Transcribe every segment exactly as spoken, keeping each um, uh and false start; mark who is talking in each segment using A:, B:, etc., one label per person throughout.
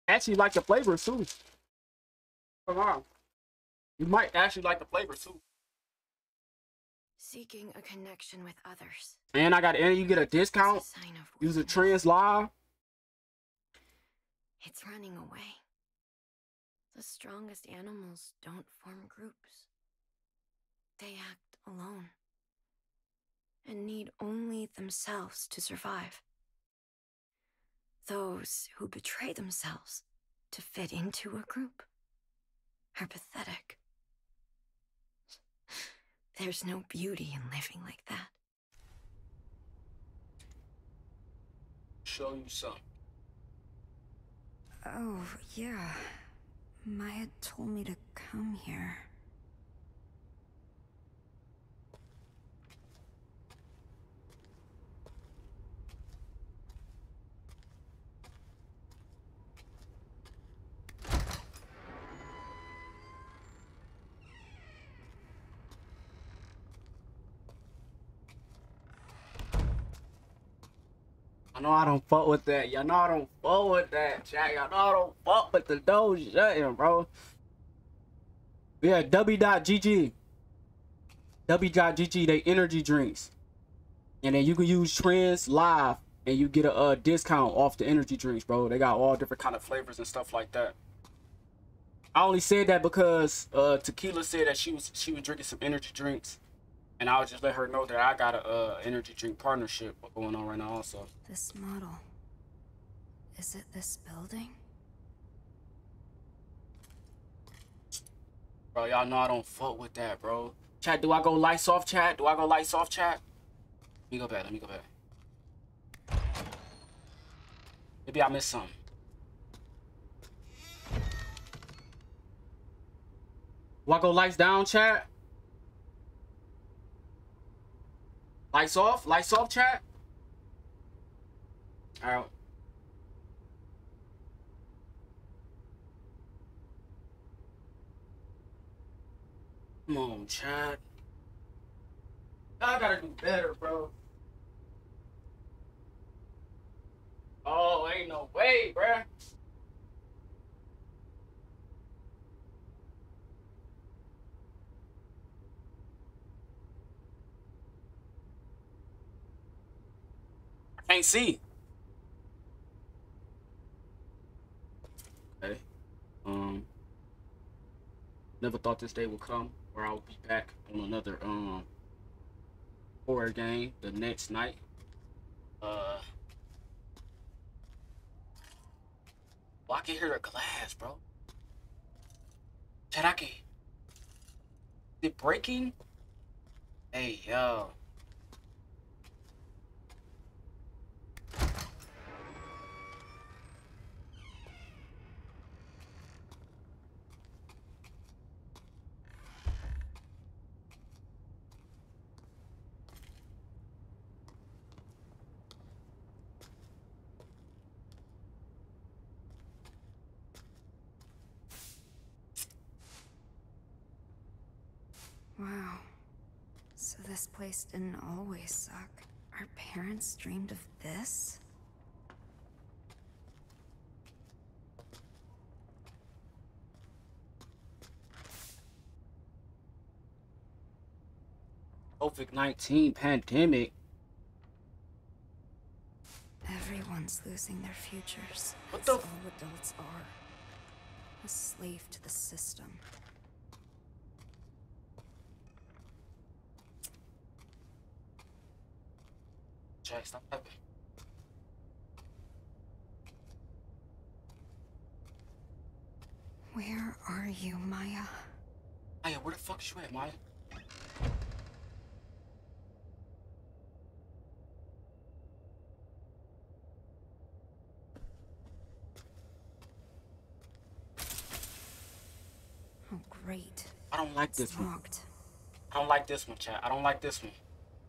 A: actually like the flavor too. Come on. You might actually like the flavor too.
B: Seeking a connection with others.
A: And I got and you get a discount. A Use a Trends Live.
B: It's running away. The strongest animals don't form groups. They act alone and need only themselves to survive. Those who betray themselves to fit into a group are pathetic. There's no beauty in living like that.
A: Show you something.
B: Oh, yeah. Maya told me to come here.
A: I know I don't fuck with that. Y'all know I don't fuck with that, chat. Y'all know I don't fuck with the door shutting, bro. Yeah, W dot G G. W dot G G, they energy drinks. And then you can use Trends Live and you get a uh, discount off the energy drinks, bro. They got all different kind of flavors and stuff like that. I only said that because uh, Tequila said that she was she was drinking some energy drinks. And I would just let her know that I got a uh, energy drink partnership going on right now also.
B: This model. Is it this building?
A: Bro, y'all know I don't fuck with that, bro. Chat, do I go lights off, chat? Do I go lights off, chat? Let me go back. Let me go back. Maybe I missed something. Do I go lights down, chat? Lights off? Lights off, chat? Alright. Come on, chat. I gotta do better, bro. Oh, ain't no way, bruh. I can't see. Okay. Um. Never thought this day would come where I'll be back on another um horror game the next night. Uh. Well, I can hear the glass, bro. Chat, I can. Is it breaking? Hey, yo.
B: Wow. So this place didn't always suck. Our parents dreamed of this?
A: COVID nineteen pandemic.
B: Everyone's losing their futures.
A: What
B: That's
A: the?
B: all adults are. A slave to the system.
A: Jack, stop that.
B: Where are you, Maya?
A: Maya, where the fuck is you at, Maya?
B: Oh, great.
A: I don't like
B: It's
A: this one.
B: locked.
A: I don't like this one, chat. I don't like this one.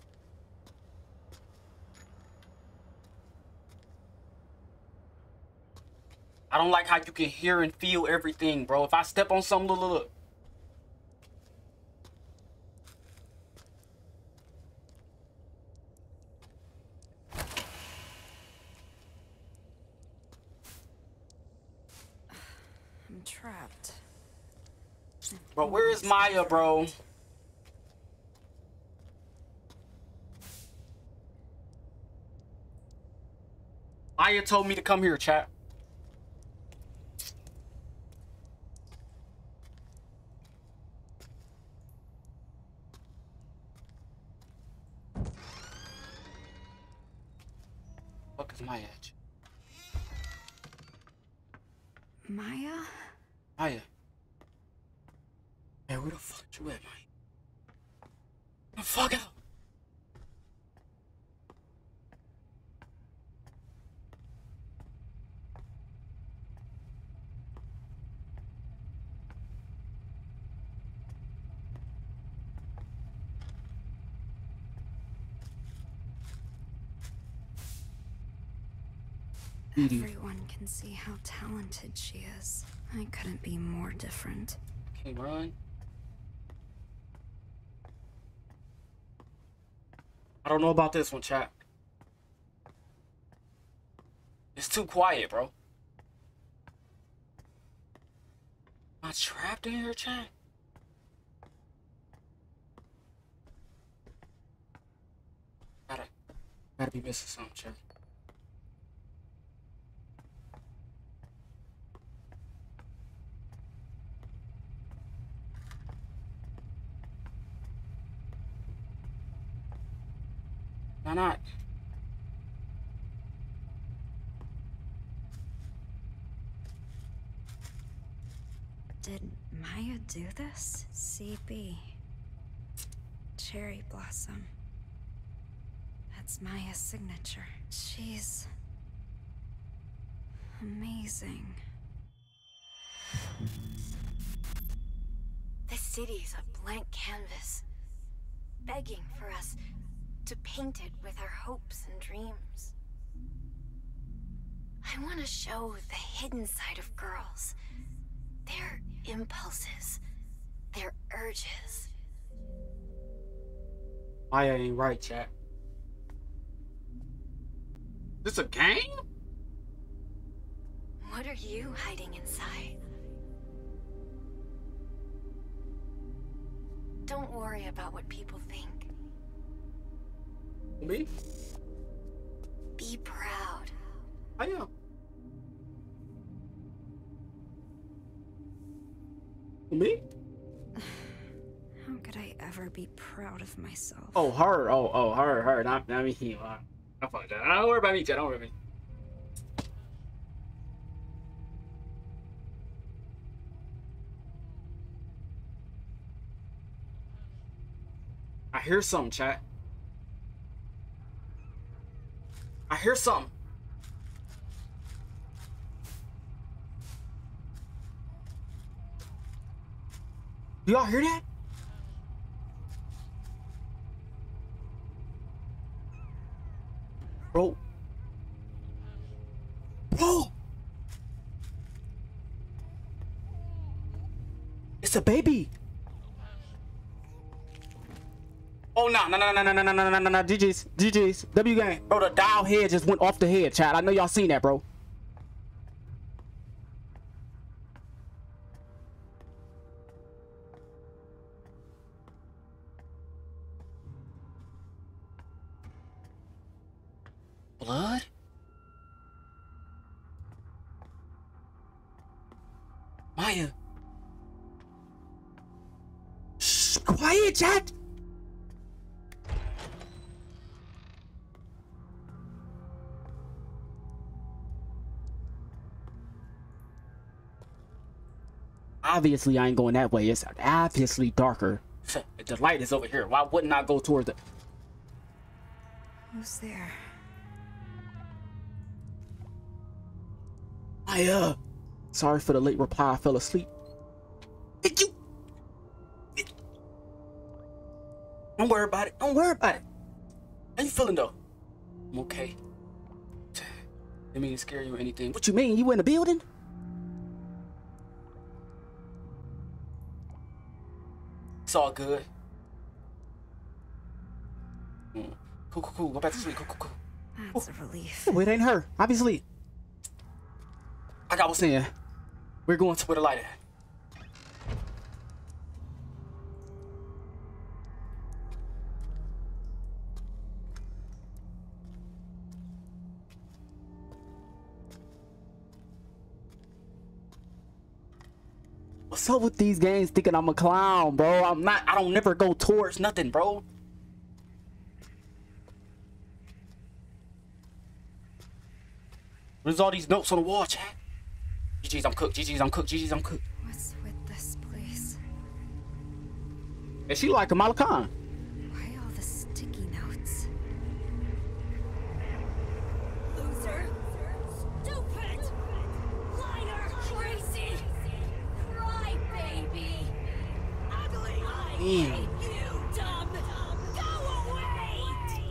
A: I don't like how you can hear and feel everything, bro. If I step on something, look, look, look.
B: I'm trapped.
A: Bro, where is Maya, bro? Maya told me to come here, chat. Fuck is Maya at?
B: Maya?
A: Maya. Man, where the fuck you at, Maya? The fuck out.
B: Everyone can see how talented she is. I couldn't be more different.
A: Okay, run. I don't know about this one, chat. It's too quiet, bro. Am I trapped in here, chat? Gotta, gotta be missing something, chat. Why not?
B: Did Maya do this? C B. Cherry blossom. That's Maya's signature. She's amazing. The city's a blank canvas, begging for us to paint it with our hopes and dreams. I want to show the hidden side of girls, their impulses, their urges.
A: Maya ain't right, chat. This a game?
B: What are you hiding inside? Don't worry about what people think.
A: Me?
B: Be proud.
A: I am. Me?
B: How could I ever be proud of myself?
A: Oh, her. Oh, oh, her, her. Not, not me. Uh, I fuck that. Don't worry about me, chat. Don't worry about me. I hear something, chat. I hear something. Do y'all hear that? Bro. Bro. It's a baby. Oh no no no no no no no no no no no G G's G G's W gang. Bro, the dial head just went off the head, chat. I know y'all seen that, bro. Blood? Maya. Shh, quiet, chat. Obviously, I ain't going that way. It's obviously darker. The light is over here. Why wouldn't I go towards it?
B: Who's there?
A: I, uh... Sorry for the late reply. I fell asleep. Hey, you... Don't worry about it. Don't worry about it. How you feeling, though? I'm okay. Didn't mean to scare you or anything. What you mean? You in the building? It's all good. Mm. Cool, cool, cool. Go back to sleep. Cool, cool, cool.
B: That's a relief.
A: Oh, it ain't her. Obviously. Like I was saying, We're going to where the light at. What's up with these games thinking I'm a clown, bro? I'm not. I don't never go towards nothing, bro. Where's all these notes on the wall, chat? G G's, I'm cooked. G G's, I'm cooked. G G's, I'm cooked.
B: What's with this place?
A: And she like Kamala Khan.
B: Why all the sticky notes? Loser, stupid, liar, crazy, crybaby, ugly. I hate you, dumb. Go away.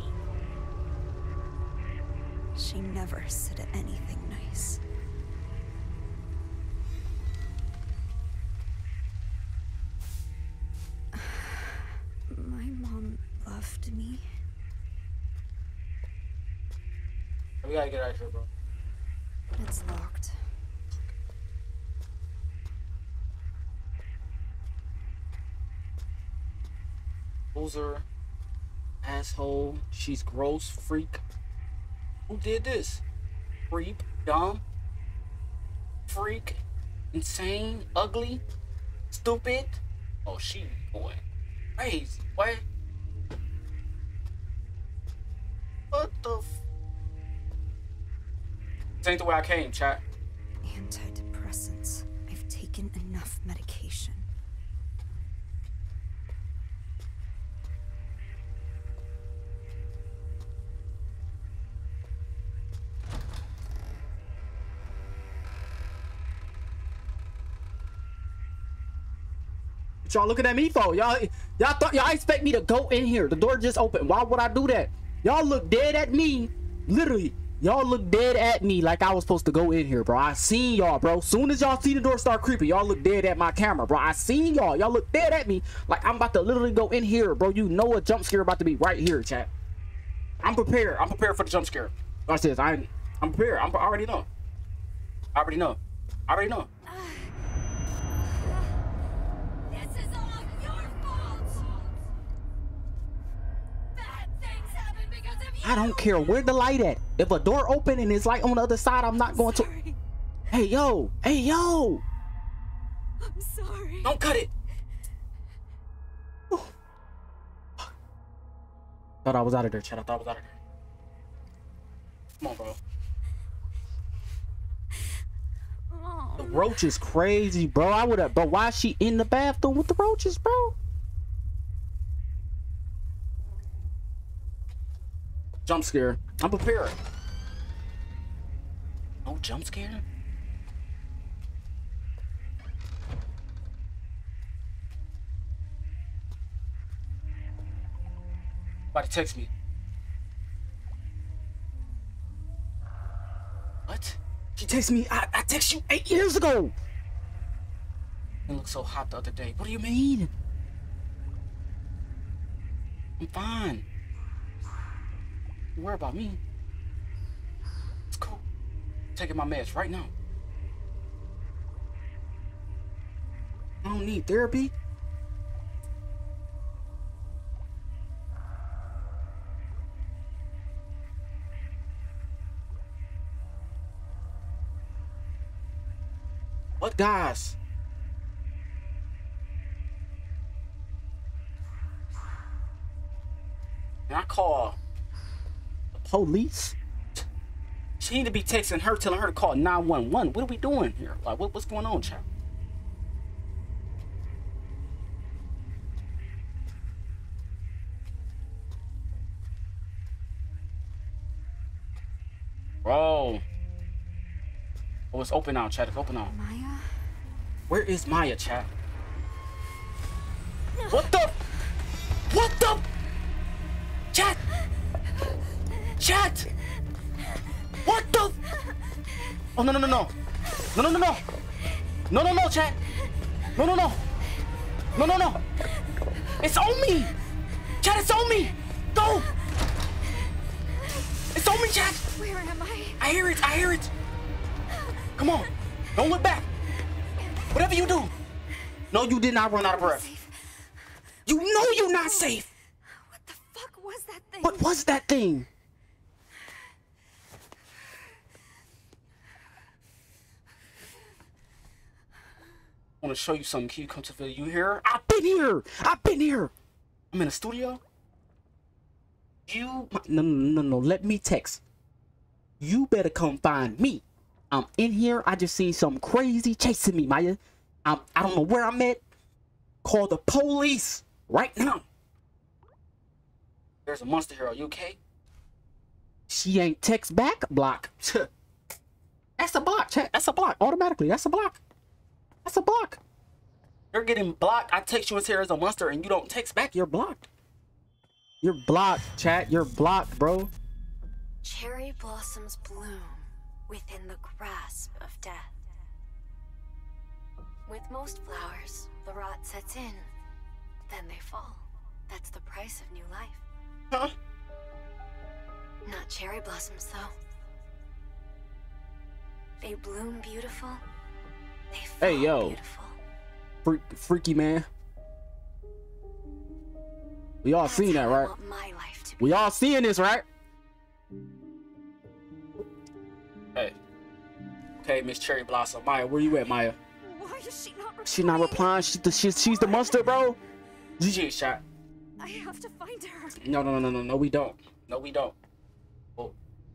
B: She never said anything nice. My mom loved me.
A: We gotta get out of here, bro.
B: It's locked.
A: Loser, asshole, she's gross, freak. Who did this? Creep, dumb, freak, insane, ugly, stupid. Oh, she going crazy, boy. What the f? This ain't the way I came, chat.
B: Antidepressants. I've taken enough medication.
A: What y'all looking at me for? Y'all y'all thought y'all expect me to go in here. The door just opened. Why would I do that? Y'all look dead at me. Literally, y'all look dead at me like I was supposed to go in here, bro. I seen y'all, bro. Soon as y'all see the door start creeping, y'all look dead at my camera, bro. I seen y'all. Y'all look dead at me like I'm about to literally go in here, bro. You know a jump scare about to be right here, chat. I'm prepared. I'm prepared for the jump scare. Watch this. I, I'm prepared. I'm, I already know. I already know. I already know. I don't care where the light at. If a door open and it's light on the other side, I'm not going to. Hey, yo. Hey, yo.
B: I'm sorry.
A: Don't cut it. Whew. Thought I was out of there, chat. I thought I was out of there. Come on, bro.
B: Mom.
A: The roach is crazy, bro. I would have. But why is she in the bathroom with the roaches, bro? Jump scare. I'm prepared. No jump scare? Somebody text me. What? She texted me. I, I texted you eight years ago. It looked so hot the other day. What do you mean? I'm fine. Don't worry about me. It's cool. I'm taking my meds right now. I don't need therapy. What guys? And I call police. She need to be texting her, telling her to call nine one one. What are we doing here? Like, what, what's going on, child? Bro. Oh, it's open now, chat. It's open now.
B: Maya?
A: Where is Maya, chat? What the? What the? Chat! Chat! What the? Oh, no, no, no, no. No, no, no, no. No, no, no, chat. No, no, no. No, no, no. It's on me. Chat, it's on me. Go. It's on me, chat.
B: Where am I?
A: I hear it. I hear it. Come on. Don't look back. Whatever you do. No, you did not run out of breath. You know you're not safe.
B: What the fuck was that thing?
A: What was that thing? I want to show you something. Can you come to the video? You here? I've been here. I've been here. I'm in a studio. You no no no no. Let me text. You better come find me. I'm in here. I just seen some crazy chasing me, Maya. I'm I don't know where I'm at. Call the police right now. There's a monster here. Are you okay? She ain't text back. Block. That's a block. Chat. That's a block. Automatically. That's a block. That's a block. You're getting blocked. I text you and say there's a monster and you don't text back. You're blocked. You're blocked, chat. You're blocked, bro.
B: Cherry blossoms bloom within the grasp of death. With most flowers, the rot sets in, then they fall. That's the price of new life.
A: Huh?
B: Not cherry blossoms, though. They bloom beautiful. They fall
A: Hey, yo.
B: beautiful.
A: Freak, freaky man. We all
B: That's
A: seen that,
B: how I
A: right?
B: want my life to be.
A: We all seeing this, right? Hey. Okay, Miss Cherry Blossom. Maya, where you at, Maya?
B: Why is she not replying?
A: She not replying. She's the, she's, she's the monster, bro. G G shot.
B: I have to find her.
A: No, no, no, no, no, no, we don't. No, we don't. Oh.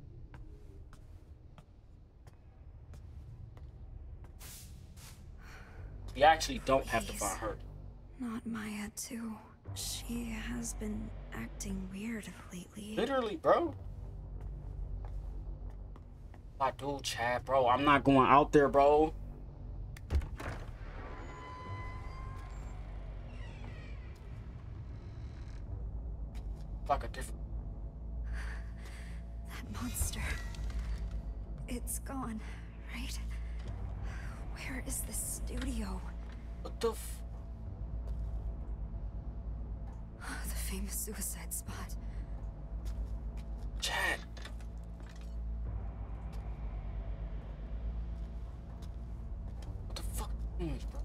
A: We actually don't have to find her.
B: Not Maya, too. She has been acting weird lately.
A: Literally, bro. I do, chat, bro. I'm not going out there, bro. Like a different.
B: That monster. It's gone, right? Where is this studio?
A: What the f?
B: The famous suicide spot.
A: Chat. What the fuck is, bro?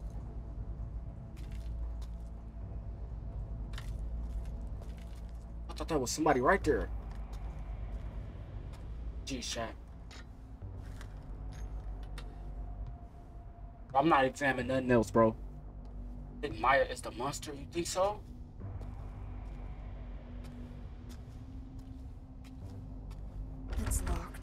A: I thought that was somebody right there. Gee, chat. I'm not examining nothing else, bro. I think Maya is the monster. You think so?
B: It's locked.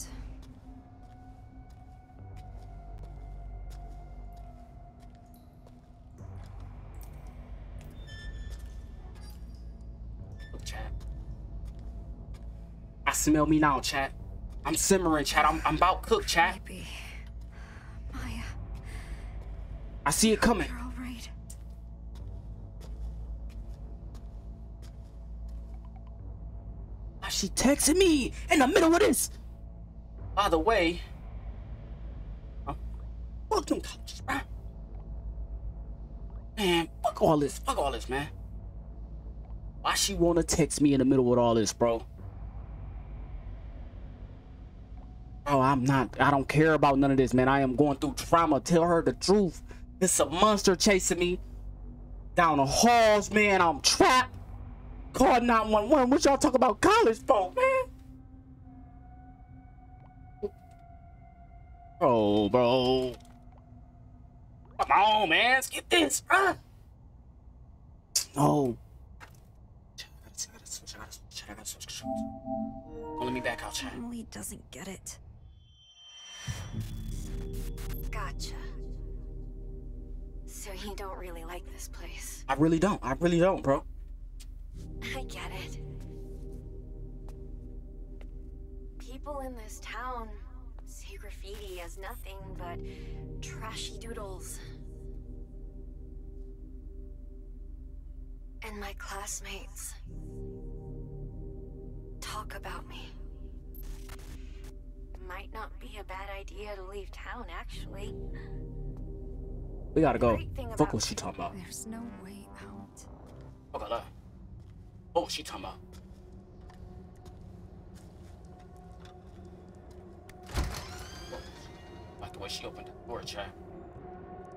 A: Look, chat. I smell me now, chat. I'm simmering, chat. I'm, I'm about cooked, chat.
B: Maybe. Maya.
A: I see it coming.
B: You're all right.
A: Why she texting me in the middle of this? By the way, huh? Fuck them couches, bro. Man, fuck all this. Fuck all this, man. Why she wanna text me in the middle of all this, bro? Bro, I'm not. I don't care about none of this, man. I am going through trauma. Tell her the truth. It's a monster chasing me down the halls, man. I'm trapped. Call nine one one. What y'all talk about college for, man? Bro, bro. Come on, man. Let's get this, bro. No. Don't let me back out, chat.
B: Emily doesn't get it. Gotcha. So you don't really like this place?
A: I really don't. I really don't, bro.
B: I get it. People in this town see graffiti as nothing but trashy doodles. And my classmates talk about me. Might not be a bad idea to leave town, actually.
A: We gotta go.
B: Great thing
A: Fuck
B: about
A: what she talking about.
B: There's no way out.
A: Fuck that. What was she talking about? Like the way she opened the door, chat.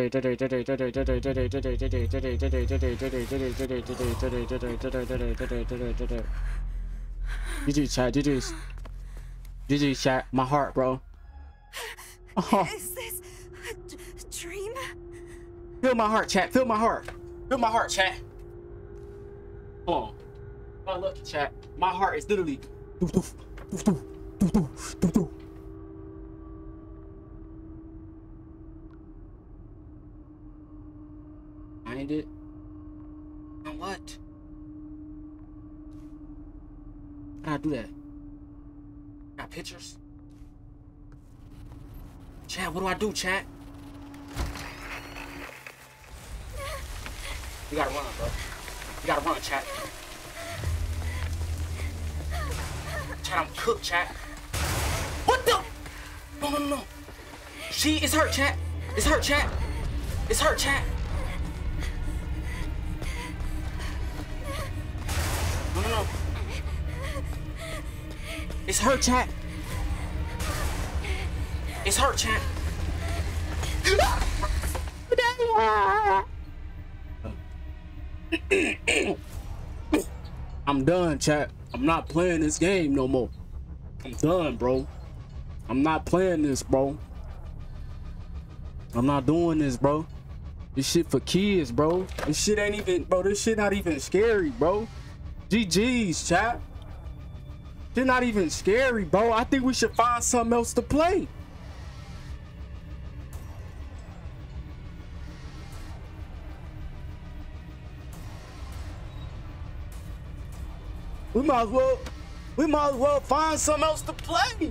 A: chat, G G's. G G chat, my heart, bro. Oh.
B: Is this a dream?
A: Feel my heart, chat. Feel my heart. Feel my heart, chat. Hold on. Oh, look, chat. My heart is literally. Find it. On what? How do I do that? Got pictures? Chat, what do I do, chat? We gotta run, bro. We gotta run, chat. Chat, I'm cooked, chat. What the? No, no, no, no. She, it's her, chat. It's her, chat. It's her, chat. No, no, no. It's her, chat. It's her, chat. I'm done, chat. I'm not playing this game no more. I'm done, bro. I'm not playing this, bro. I'm not doing this, bro. This shit for kids, bro. This shit ain't even, bro. This shit not even scary, bro. G G's, chat. Shit not even scary, bro. I think we should find something else to play. We might as well, we might as well find something else to play.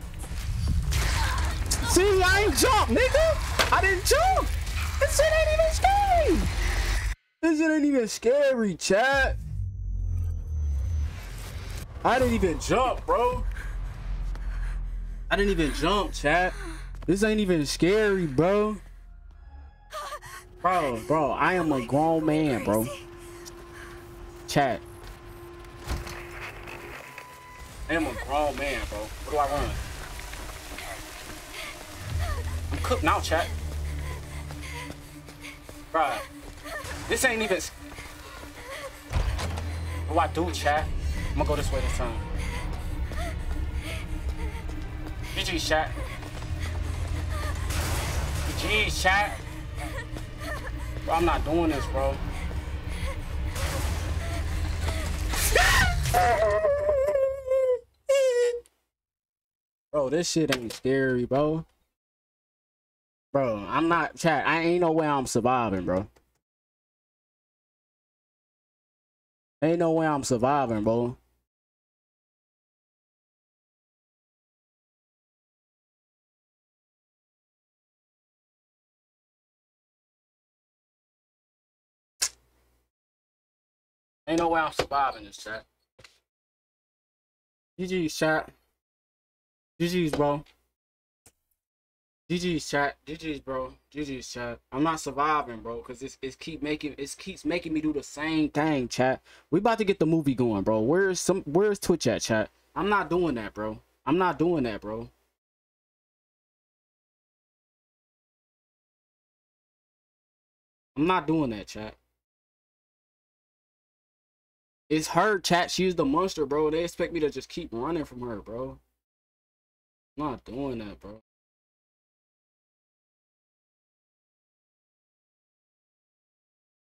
A: See, I ain't jump, nigga. I didn't jump. This shit ain't even scary. This shit ain't even scary, chat. I didn't even jump, bro. I didn't even jump, chat. This ain't even scary, bro. Bro, bro, I am a grown man, bro. Chat. I am a grown man, bro. What do I run? I'm cooked now, chat. Bro, this ain't even. What do I do, chat? I'm gonna go this way this time. G G, chat. G G, chat. Bro, I'm not doing this, bro. Bro, this shit ain't scary, bro. Bro, I'm not, chat. I ain't no way I'm surviving, bro. Ain't no way I'm surviving, bro. Ain't no way I'm surviving this, chat. G G's, chat. G G's, bro. G G's, chat. G G's, bro. G G's, chat. I'm not surviving, bro, because it's, it's keep making it keeps making me do the same thing, chat. We about to get the movie going, bro. Where's some where's Twitch at, chat? I'm not doing that, bro. I'm not doing that, bro. I'm not doing that, chat. It's her, chat. She's the monster, bro. They expect me to just keep running from her, bro. I'm not doing that, bro.